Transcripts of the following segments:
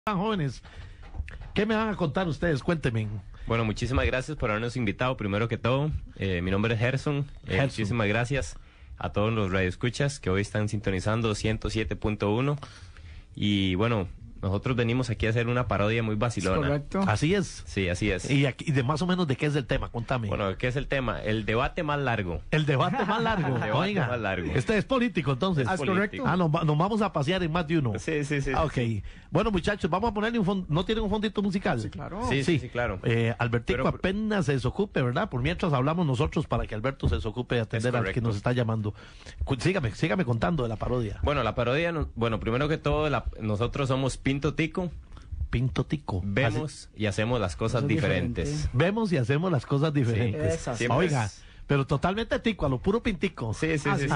Tan jóvenes, ¿qué me van a contar ustedes? Cuéntenme. Bueno, muchísimas gracias por habernos invitado, primero que todo. Mi nombre es Gerson. Muchísimas gracias a todos los radioescuchas que hoy están sintonizando 107.1. Y bueno, nosotros venimos aquí a hacer una parodia muy vacilona. Correcto. Así es. Sí, así es. Y de más o menos de qué es el tema, contame. Bueno, ¿qué es el tema? El debate más largo. El debate más largo. El debate Oiga, más largo. este es político, entonces. Es correcto. Nos vamos a pasear en más de uno. Sí. Ok. Bueno, muchachos, vamos a ponerle un fondo. ¿No tienen un fondito musical? Sí, claro. Sí, claro. Albertico Pero- apenas se desocupe, ¿verdad? Por mientras hablamos nosotros para que Alberto se desocupe de atender al que correcto. nos está llamando. Sígame contando de la parodia. Bueno, la parodia, bueno, primero que todo, nosotros somos Pinto Tico, Pinto Tico. vemos y hacemos las cosas Cosas diferentes. diferentes. Vemos y hacemos las cosas diferentes. Esas. Siempre Oiga, es- pero totalmente tico, a lo puro pintico. Sí.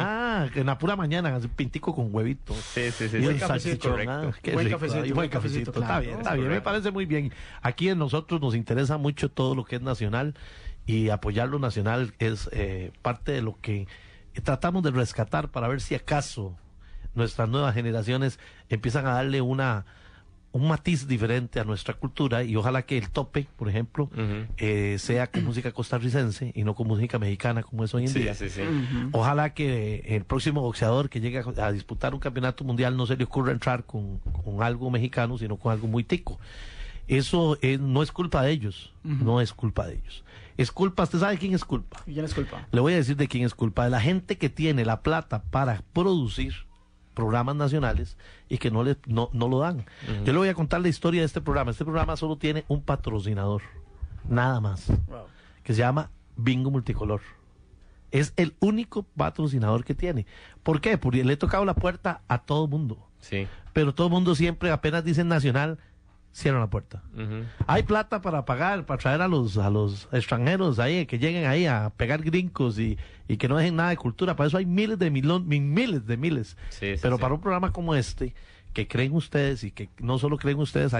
En la pura mañana, así, pintico con huevito. Sí. Y sí. un cafecito, salchichón. Qué Buen rico, cafecito, y buen buen cafecito. cafecito, Está claro. bien, Es me correcto. parece muy bien. Aquí a nosotros nos interesa mucho todo lo que es nacional y apoyar lo nacional es parte de lo que tratamos de rescatar para ver si acaso nuestras nuevas generaciones empiezan a darle un matiz diferente a nuestra cultura y ojalá que el tope, por ejemplo, Ujú. sea con música costarricense y no con música mexicana como es hoy en día. Sí. Ojalá que el próximo boxeador que llegue a disputar un campeonato mundial no se le ocurra entrar con algo mexicano, sino con algo muy tico. Eso no es culpa de ellos, no es culpa de ellos. Es culpa, ¿usted sabe quién es culpa? ¿Y quién es culpa? Le voy a decir de quién es culpa, de la gente que tiene la plata para producir programas nacionales y que no lo dan. Yo le voy a contar la historia de este programa. Este programa solo tiene un patrocinador, nada más, Wow. que se llama Bingo Multicolor. Es el único patrocinador que tiene. ¿Por qué? Porque le he tocado la puerta a todo mundo, Sí. pero todo el mundo siempre, apenas dicen nacional, cierran la puerta. Ujú. Hay plata para pagar, para traer a los extranjeros ahí, que lleguen ahí a pegar gringos y que no dejen nada de cultura. Para eso hay miles de miles. Sí. Pero para un programa como este, que creen ustedes y que no solo creen ustedes,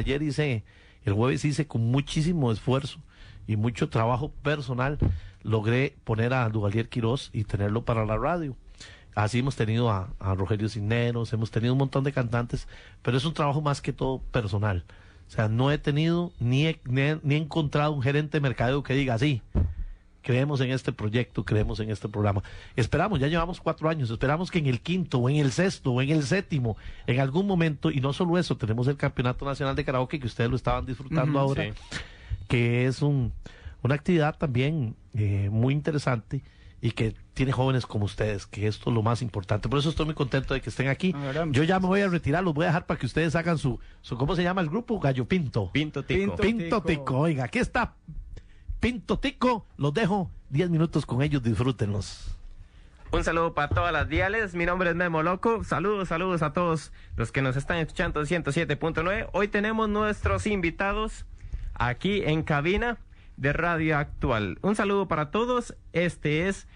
el jueves hice con muchísimo esfuerzo y mucho trabajo personal, logré poner a Duvalier Quiroz y tenerlo para la radio. Así hemos tenido a Rogelio Cisneros, hemos tenido un montón de cantantes, pero es un trabajo más que todo personal. O sea, no he tenido ni he encontrado un gerente de mercadeo que diga así. Creemos en este proyecto, creemos en este programa. Esperamos, ya llevamos 4 años, esperamos que en el quinto, o en el sexto, o en el séptimo, en algún momento, y no solo eso, tenemos el Campeonato Nacional de Karaoke, que ustedes lo estaban disfrutando ahora, Sí. que es una actividad también muy interesante y que tiene jóvenes como ustedes, que esto es lo más importante. Por eso estoy muy contento de que estén aquí. La verdad, Yo ya me voy a retirar, los voy a dejar para que ustedes hagan su ¿cómo se llama el grupo? Gallo Pinto. Pinto Tico. Pinto Tico, oiga, aquí está Pinto Tico, los dejo 10 minutos con ellos, disfrútenlos. Un saludo para todas las diales, mi nombre es Memo Loco, saludos a todos los que nos están escuchando en 107.9. Hoy tenemos nuestros invitados aquí en cabina de Radio Actual. Un saludo para todos, este es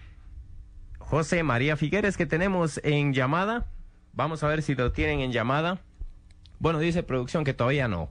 José María Figueres que tenemos en llamada, vamos a ver si lo tienen en llamada. Bueno, dice producción que todavía no,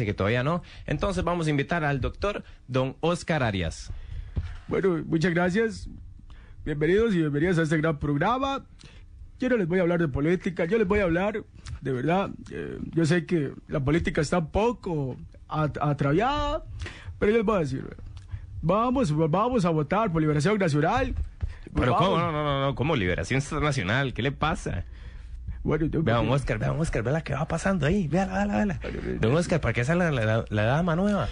entonces vamos a invitar al doctor Don Oscar Arias. Bueno, muchas gracias. Bienvenidos y bienvenidas a este gran programa. Yo no les voy a hablar de política, yo les voy a hablar, de verdad, yo sé que la política está un poco atraviada, pero yo les voy a decir, vamos a votar por Liberación Nacional. Pero Vamos. ¿cómo? No, ¿cómo? Liberación Nacional, ¿qué le pasa? Bueno, Vean Oscar, ve la que va pasando ahí, véala. Don Oscar, ¿para qué esa es la dama nueva?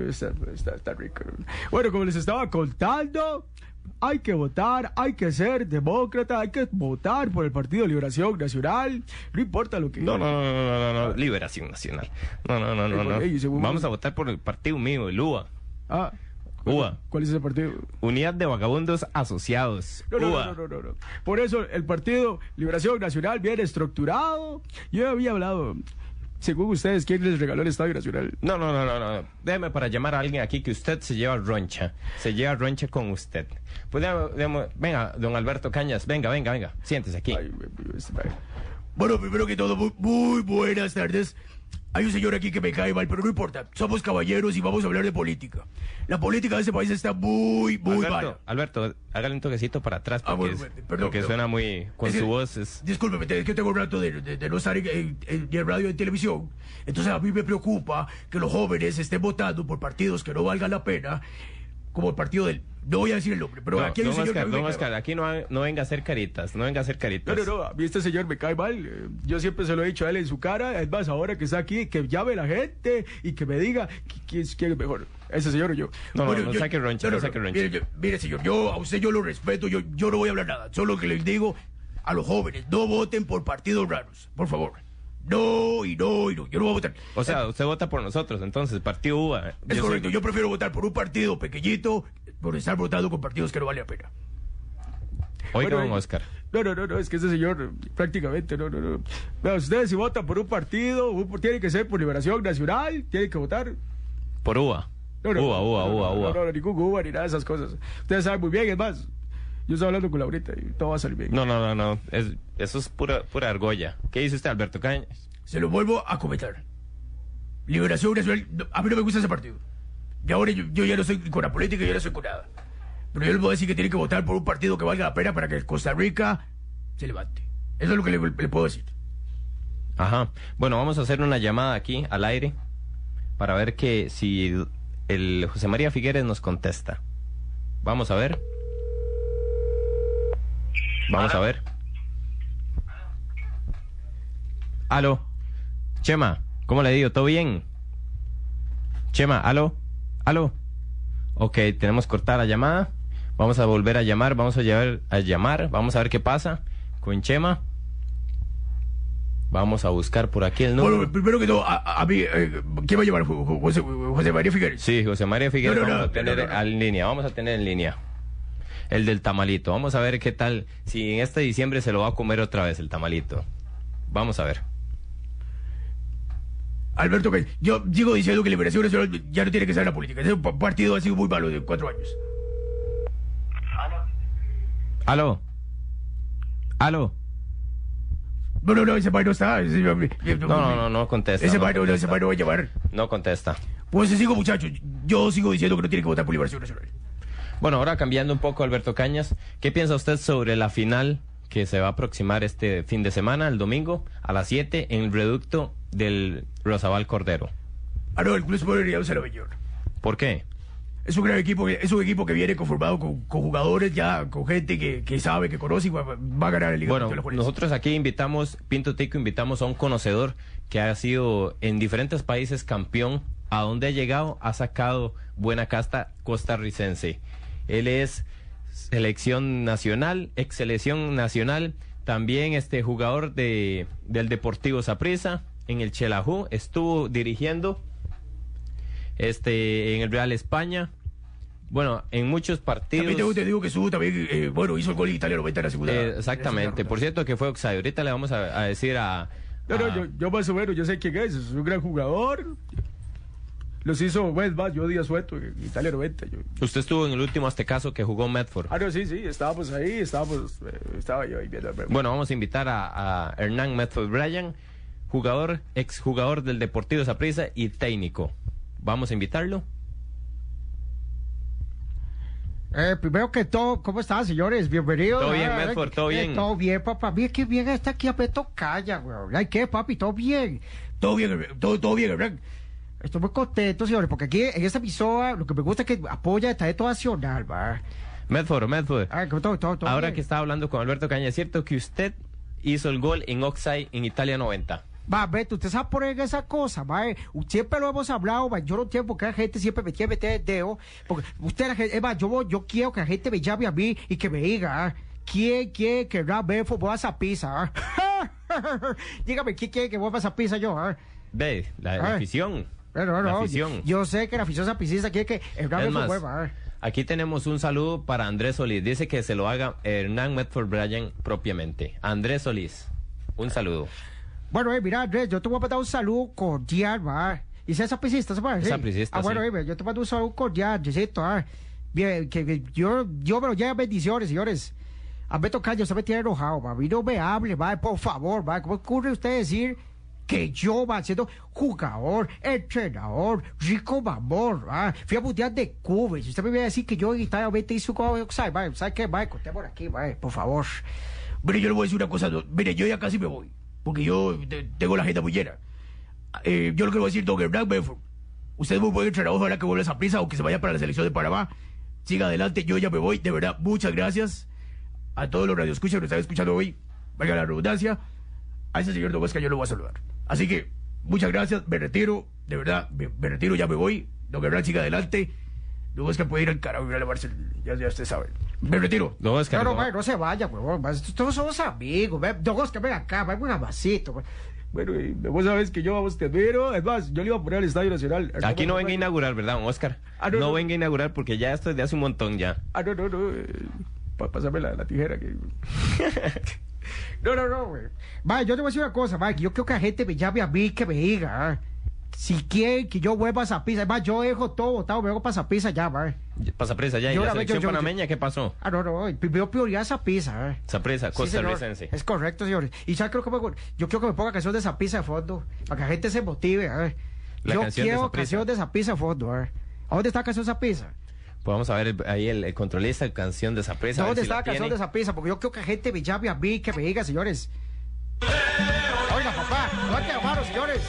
Está rico. Bueno, como les estaba contando, hay que votar, hay que ser demócrata, hay que votar por el Partido Liberación Nacional, no importa lo que... No, Liberación Nacional. No. Ey, según- Vamos a votar por el partido mío, el UA. Ah, UA. ¿cuál es ese partido? Unidad de Vagabundos Asociados. UA. No. Por eso el Partido Liberación Nacional viene estructurado. Yo había hablado, según ustedes, ¿quién les regaló el Estadio Nacional? No. Déjeme para llamar a alguien aquí que usted se lleva roncha. Se lleva roncha con usted. Pues venga, don Alberto Cañas, venga. Siéntese aquí. Bueno, primero que todo, muy buenas tardes. hay un señor aquí que me cae mal, pero no importa. Somos caballeros y vamos a hablar de política. La política de este país está muy mala. Alberto, hágale un toquecito para atrás porque, perdón. Suena muy... Con su voz es... Discúlpeme, es que tengo un rato de no estar ni en radio ni en televisión. Entonces a mí me preocupa que los jóvenes estén votando por partidos que no valgan la pena, como el partido del... No voy a decir el nombre, pero aquí hay un señor... Don Oscar, aquí no venga a hacer caritas, no venga a hacer caritas. No, a mí este señor me cae mal. Yo siempre se lo he dicho a él en su cara. Es más, ahora que está aquí, que llame a la gente y que me diga quién es mejor, ese señor o yo. No saque roncha, no saque roncha. Mire, señor, a usted yo lo respeto, yo no voy a hablar nada. Solo que les digo a los jóvenes, no voten por partidos raros, por favor. No, yo no voy a votar. O sea, usted vota por nosotros, entonces, Partido UVA. Es correcto, yo prefiero votar por un partido pequeñito por estar votando con partidos que no vale la pena. Oiga, don Oscar. No, es que ese señor prácticamente, no. Vea, ustedes si votan por un partido, tiene que ser por Liberación Nacional, tienen que votar. Por UVA. UVA. No, ningún UVA ni nada de esas cosas. Ustedes saben muy bien, es más, yo estoy hablando con Laurita y todo va a salir bien. No. Eso es pura argolla. ¿Qué dice usted, Alberto Cañas? Se lo vuelvo a comentar. Liberación Nacional, a mí no me gusta ese partido. Y ahora yo ya no soy con la política, yo no soy con nada. Pero yo les voy a decir que tienen que votar por un partido que valga la pena para que Costa Rica se levante. Eso es lo que le puedo decir. Ajá. Bueno, vamos a hacer una llamada aquí al aire para ver que si el José María Figueres nos contesta. Vamos a ver. A ver. Aló. Chema, ¿cómo le digo? ¿Todo bien? Chema, aló. Ok, tenemos cortada la llamada. Vamos a volver a llamar, vamos a llamar, vamos a ver qué pasa con Chema. Vamos a buscar por aquí el número. Bueno, primero que todo, a mí, ¿quién va a llamar? ¿José María Figueres? Sí, José María Figueres vamos a tener en línea. El del tamalito. Vamos a ver qué tal, si en este diciembre se lo va a comer otra vez el tamalito. Vamos a ver. Alberto, yo sigo diciendo que Liberación Nacional ya no tiene que ser la política. Ese partido ha sido muy malo de 4 años. Aló. No, ese país no está. No contesta. Ese país no va a llamar. No contesta. Pues sigo, muchachos. Yo sigo diciendo que no tiene que votar por Liberación Nacional. Bueno, ahora cambiando un poco, Alberto Cañas, ¿qué piensa usted sobre la final que se va a aproximar este fin de semana, el domingo, a las 7, en el reducto del Rosabal Cordero? No, el Club Sport Herediano se lo veñó. ¿Por qué? Es un gran equipo, es un equipo que viene conformado con jugadores ya, con gente que sabe, que conoce y va a ganar el Liga. Bueno, nosotros aquí Pinto Tico invitamos a un conocedor que ha sido en diferentes países campeón, a donde ha llegado, ha sacado buena casta costarricense. Él es selección nacional, ex selección nacional, también jugador del Deportivo Saprissa, en el Xelajú, estuvo dirigiendo en el Real España. Bueno, en muchos partidos. También te digo que estuvo también, hizo el gol en Italia 90 en la segunda. Exactamente, por cierto que fue offside. Ahorita le vamos a decir yo más o menos, yo sé quién es un gran jugador. Los hizo, yo Díaz Sueto en Italia 90. Usted estuvo en el último Aztecaso que jugó Medford. No, sí, estábamos ahí, estaba yo ahí viendo. Bueno, vamos a invitar a Hernán Medford Bryan, exjugador del Deportivo Saprissa y técnico. Vamos a invitarlo. Primero que todo, ¿cómo están, señores? Bienvenidos. Todo bien, Medford, todo bien. Todo bien, papá. Mira qué bien está aquí a Beto Calla, güey. Ay, ¿qué, papi? ¿Todo bien? Todo bien, Hernán. Estoy muy contento, señores, porque aquí en esta emisora lo que me gusta es que apoya el talento nacional, va. Medford. Todo Ahora bien. que estaba hablando con Alberto Caña, ¿es cierto que usted hizo el gol en offside en Italia 90? Va, Beto, usted sabe poner esa cosa, va. Siempre lo hemos hablado, va. Yo no entiendo por qué la gente siempre me quiere meter el dedo. Porque usted, yo quiero que la gente me llame a mí y que me diga, ¿quién querrá ver fútbol a esa pizza? Dígame, ¿quién quiere que vuelva a esa pizza yo? Ve, la afición. La afición. Yo sé que la afición sapicista quiere que el gran más, vuelva. Aquí tenemos un saludo para Andrés Solís. Dice que se lo haga Hernán Medford Bryan propiamente. Andrés Solís, un saludo. Bueno, mira, Andrés, yo te voy a mandar un saludo cordial, va. ¿Y si es sapicista, se puede decir? Sapricista, bueno, sí. Yo te mando un saludo cordial, Andresito, Bien, que yo me lo llevo bendiciones, señores. A Beto Caña, usted me tiene enojado, va. Y no me hable, va, por favor, va. ¿Cómo ocurre usted decir que yo va siendo jugador, entrenador, rico mamor, fui a mundial de Cuba. Si usted me viene a decir que yo en Italia hice un juego, ¿sabe qué? Conté por aquí, por favor. Mire, yo le voy a decir una cosa. Mire, yo ya casi me voy. Porque yo tengo la agenda muy llena. Yo lo que le voy a decir, don Hernán Bedford. Usted es muy buen entrenador, ojalá que vuelva a esa prisa o que se vaya para la selección de Panamá. Siga adelante, yo ya me voy. De verdad, muchas gracias a todos los radioescuchas que nos están escuchando hoy. Valga la redundancia. A ese señor Don Oscar yo lo voy a saludar. Así que, muchas gracias, me retiro. De verdad, me retiro, ya me voy. Don Hernán, siga adelante. Don Oscar puede ir al carajo y a lavarse. Ya usted sabe. Me retiro. Don Oscar, No se vaya, huevón. Todos somos amigos. Don Oscar, ven acá, ven un vasito. Bueno, vos sabes que yo a vos te admiro. Es más, yo le iba a poner al Estadio Nacional. aquí no venga a inaugurar, ¿verdad, don Oscar? No venga a inaugurar porque ya esto es de hace un montón ya. No. Pásame la tijera que... No, güey. Vaya, yo te voy a decir una cosa, vaya, que yo creo que la gente me llame a mí, que me diga, si quieren que yo vuelva a Saprissa. Además, yo dejo todo botado, me voy para Saprissa ya, va. Saprissa ya, ¿y la selección panameña qué pasó? No, primero prioridad Saprissa, Saprissa, costarricense. Sí, es correcto, señores. Y ya creo que yo quiero que me ponga canción de Saprissa de fondo, para que la gente se motive, Yo quiero canción de Saprissa de fondo, ¿A dónde está la canción de Saprissa? Pues vamos a ver ahí el controlista, canción de Saprissa. ¿Dónde está la canción de Saprissa? Porque yo creo que la gente me llame a mí, que me diga, señores. Oiga, papá, no hay que llamarlo, señores.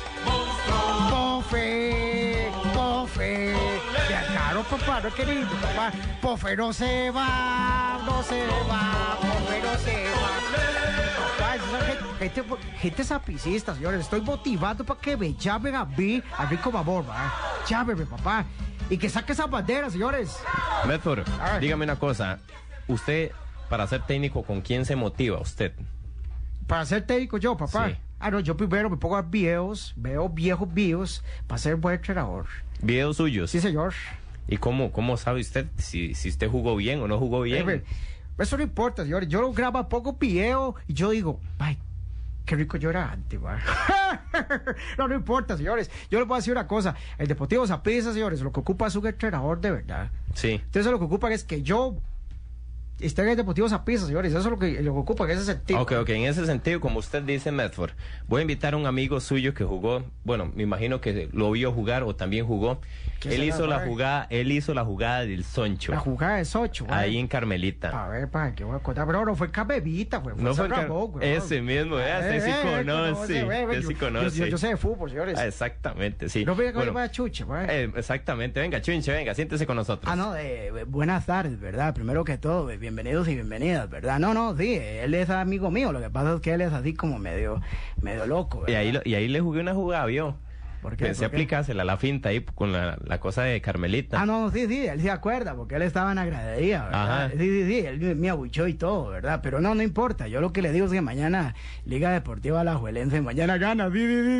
Pofe. Claro, papá, no es querido, papá. Pofe no se va. Pofe no se va. Papá, gente sapricista, señores. Estoy motivando para que me llamen a mí, a Rico Mamor, ¿va? Llámeme, papá. Y que saque esas banderas, señores. Bedford, dígame una cosa. Usted, para ser técnico, ¿con quién se motiva usted? Para ser técnico yo, papá. Sí. No, yo primero me pongo a videos, veo viejos videos para ser buen entrenador. ¿Videos suyos? Sí, señor. ¿Y cómo sabe usted si usted jugó bien o no jugó bien? Eso no importa, señores. Yo lo grabo, pongo video y yo digo, ay, qué rico yo era antes, va. No importa, señores. Yo les voy a decir una cosa. El Deportivo Saprissa, señores, lo que ocupa es un entrenador de verdad. Sí. Entonces lo que ocupa es que yo esté en el Deportivo Saprissa, señores. Eso es lo que ocupa en ese sentido. Ok. En ese sentido, como usted dice, Bedford, voy a invitar a un amigo suyo que jugó, bueno, me imagino que lo vio jugar o también jugó. Él hizo la jugada del Soncho. La jugada del Soncho, güey. Ahí en Carmelita. A ver, para que voy a contar, pero no fue Carmelita, güey. No fue ese mismo, usted sí conoce. Yo sé de fútbol, señores. Exactamente, sí. No venga que vaya Chuche, güey. Exactamente, venga, Chunche, venga, siéntese con nosotros. Buenas tardes, ¿verdad? Primero que todo, bienvenidos y bienvenidas, ¿verdad? No, sí, él es amigo mío, lo que pasa es que él es así como medio loco, ¿verdad? Y ahí le jugué una jugada, ¿vio? ¿Por qué? Pensé aplicársela la finta ahí con la cosa de Carmelita. Sí, él se acuerda, porque él estaba en agradecida, ¿verdad? Ajá. Sí, él me abuchó y todo, ¿verdad? Pero no importa, yo lo que le digo es que mañana Liga Deportiva Alajuelense, mañana gana.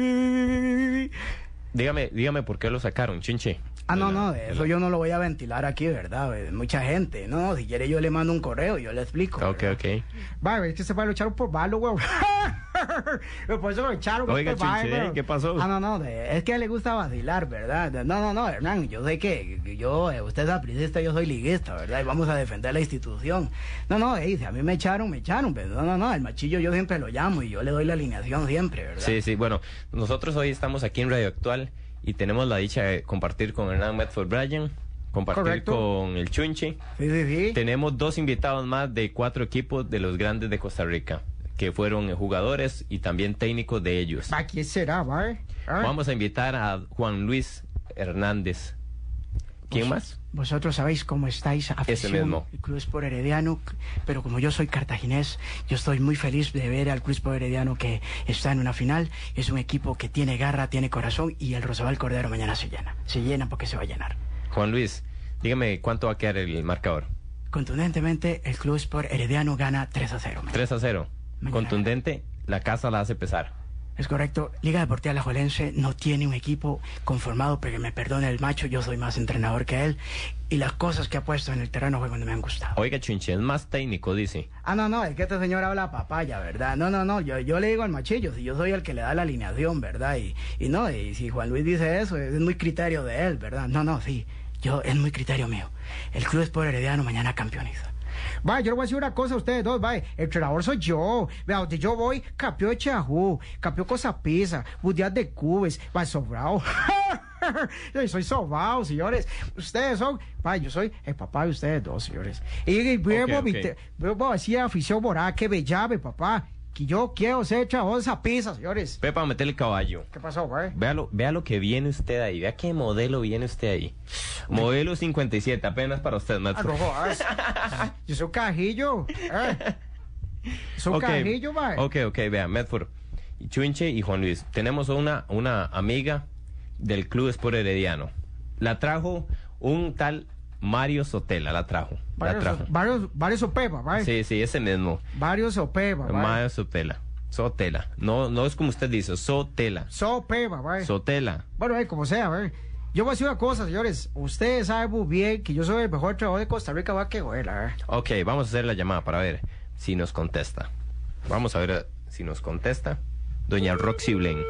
Dígame por qué lo sacaron, Chinche. Eso yo no lo voy a ventilar aquí, ¿verdad? Mucha gente, si quiere yo le mando un correo y yo le explico. Ok. Va, es que se va a echar por malo, güey. Por eso lo echaron. Oiga, Chinche, ¿qué pasó? Es que a él le gusta vacilar, ¿verdad? No, Hernán, yo sé que usted es apricista, yo soy liguista, ¿verdad? Y vamos a defender la institución. Si a mí me echaron, pero el machillo yo siempre lo llamo y yo le doy la alineación siempre, ¿verdad? Sí, bueno, nosotros hoy estamos aquí en Radio Actual y tenemos la dicha de compartir con Hernán Bedford Bryan, compartir Correcto. con el Chunche. Sí. Tenemos 2 invitados más de 4 equipos de los grandes de Costa Rica, que fueron jugadores y también técnicos de ellos. ¿A quién será, va? Vamos a invitar a Juan Luis Hernández. ¿Quién más? Vosotros sabéis cómo estáis, afición, Ese mismo. el Club Sport Herediano, pero como yo soy cartaginés, yo estoy muy feliz de ver al Club Sport Herediano que está en una final. Es un equipo que tiene garra, tiene corazón y el Rosabal Cordero mañana se llena porque se va a llenar. Juan Luis, dígame cuánto va a quedar el marcador. Contundentemente, el Club Sport Herediano gana 3-0. 3-0. Mañana. Contundente, la casa la hace pesar. Es correcto. Liga Deportiva Alajuelense no tiene un equipo conformado, pero me perdone el macho, yo soy más entrenador que él. Y las cosas que ha puesto en el terreno fue cuando me han gustado. Oiga, Chunche, es más técnico, dice. Es que este señor habla papaya, ¿verdad? No, yo le digo al machillo, si yo soy el que le da la alineación, ¿verdad? Y si Juan Luis dice eso, es muy criterio de él, ¿verdad? Sí, es muy criterio mío. El Club Sport Herediano mañana campeoniza. Vaya, yo le voy a decir una cosa a ustedes dos, vaya, el entrenador soy yo. Vea, donde yo voy, campeón de Chajú, campeón Cosa Pisa, mundial de Cubes, vaya, sobrado. Yo soy sobao, señores. Ustedes son, vaya, yo soy el papá de ustedes dos, señores. Y voy a decir a afición morada que me llame, papá. Que yo quiero ser entrenador de esa pizza, señores. Pepa, meterle el caballo. ¿Qué pasó, güey? Vea lo que viene usted ahí. Vea qué modelo viene usted ahí. Modelo 57, apenas para usted, maestro. No jodas. Yo soy un cajillo. Soy un cajillo, güey. Ok, vea, Medford, Chunche y Juan Luis. Tenemos una amiga del Club Sport Herediano. La trajo un tal Mario Sotela, la trajo. Varios Sopeva, ¿vale? Sí, ese mismo. Varios Sopeva, ¿vale? Mario Sotela. No es como usted dice, Sotela. Sopeva, ¿vale? Sotela. Bueno, como sea, ¿vale? Yo voy a decir una cosa, señores. Ustedes saben muy bien que yo soy el mejor entrenador de Costa Rica, va que güela, ¿eh? Ok, vamos a hacer la llamada para ver si nos contesta. Vamos a ver si nos contesta doña Roxy Blaine.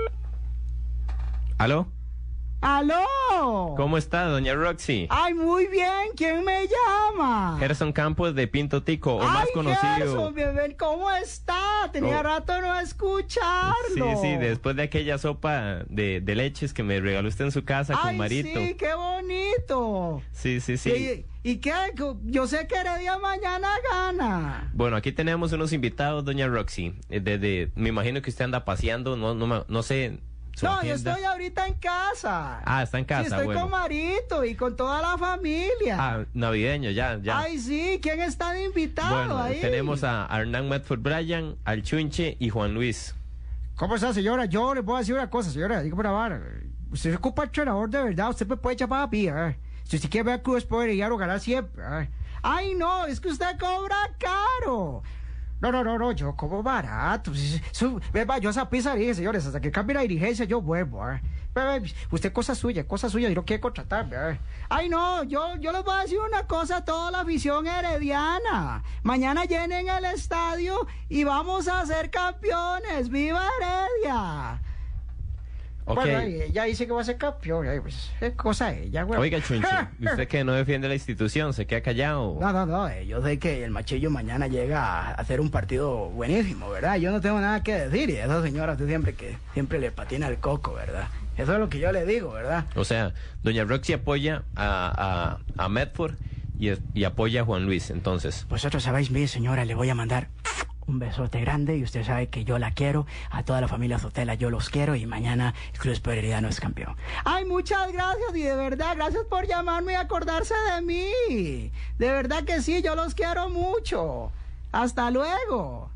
¿Aló? ¡Aló! ¿Cómo está, doña Roxy? ¡Ay, muy bien! ¿Quién me llama? Gerson Campos de Pinto Tico, o más conocido. Gerson, bebé, ¿cómo está? Tenía rato de no escucharlo. Sí, después de aquella sopa de leches que me regaló usted en su casa con Marito. Sí, qué bonito. Sí. ¿Y qué? Yo sé que Heredia mañana gana. Bueno, aquí tenemos unos invitados, doña Roxy. Me imagino que usted anda paseando, no sé. No, yo estoy ahorita en casa. Ah, está en casa, sí, estoy con Marito y con toda la familia. Ah, navideño, ya. Ay, sí, ¿quién está de invitado ahí? Tenemos a Hernán Medford Bryan, al Chunche y Juan Luis. ¿Cómo está, señora? Yo le puedo decir una cosa, señora. Digo, para ver, usted se ocupa el entrenador de verdad, usted me puede llamar a mí, Si usted quiere ver a Cruz Sport Herediano ganar siempre, Ay, no, es que usted cobra caro. No, yo como barato. Yo esa pizza dije, señores, hasta que cambie la dirigencia yo vuelvo. Usted cosa suya y no quiere contratarme. Ay, no, yo les voy a decir una cosa a toda la afición herediana. Mañana llenen el estadio y vamos a ser campeones. ¡Viva Heredia! Okay. Bueno, ella dice que va a ser campeón. Pues, es cosa de ella, güey. Oiga, Chunche, ¿usted que no defiende la institución? ¿Se queda callado? No, yo sé que el Machillo mañana llega a hacer un partido buenísimo, ¿verdad? Yo no tengo nada que decir y esa señora usted siempre le patina el coco, ¿verdad? Eso es lo que yo le digo, ¿verdad? O sea, doña Roxy apoya a Medford y apoya a Juan Luis, entonces. Vosotros sabéis, mi señora, le voy a mandar un besote grande y usted sabe que yo la quiero, a toda la familia Sotela yo los quiero y mañana el Club Sport Herediano es campeón. Ay, muchas gracias y de verdad, gracias por llamarme y acordarse de mí. De verdad que sí, yo los quiero mucho. Hasta luego.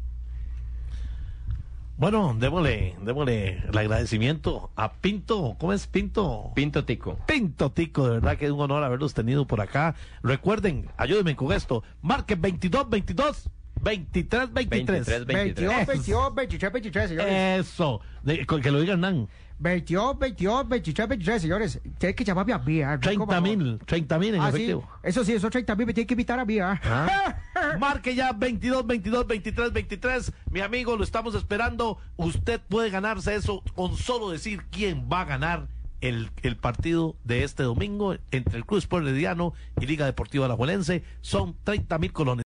Bueno, démosle el agradecimiento a Pinto. ¿Cómo es Pinto? Pinto Tico. Pinto Tico, de verdad que es un honor haberlos tenido por acá. Recuerden, ayúdenme con esto. Marquen 2222 2323. 22, señores. Eso, que lo diga Hernán. 22, 23, señores. Tienes que llamarme a mí. 30,000 en efectivo. Sí. Eso sí, esos 30,000 me tienen que invitar a mí. Marque ya 2222 2323. Mi amigo, lo estamos esperando. Usted puede ganarse eso con solo decir quién va a ganar el partido de este domingo entre el Club Sport Herediano y Liga Deportiva Alajuelense. Son 30,000 colones.